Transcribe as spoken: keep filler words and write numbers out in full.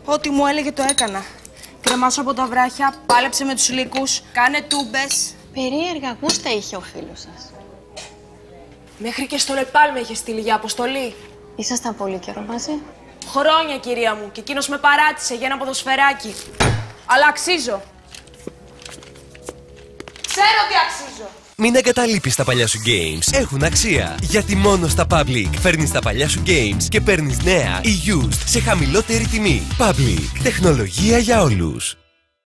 Ό,τι μου έλεγε το έκανα. Κρεμάσω από τα βράχια, πάλεψε με τους λύκους, κάνε τούμπες. Περίεργα γούστα είχε ο φίλος σας. Μέχρι και στο Νεπάλ με είχε στείλει για αποστολή. Ήσασταν πολύ καιρό μαζί. Χρόνια, κυρία μου, και εκείνος με παράτησε για ένα ποδοσφαιράκι. Αλλά αξίζω. Ξέρω ότι αξίζω. Μην εγκαταλείπεις τα παλιά σου games. Έχουν αξία. Γιατί μόνο στα Public φέρνεις τα παλιά σου games και παίρνεις νέα ή used σε χαμηλότερη τιμή. Public. Τεχνολογία για όλους.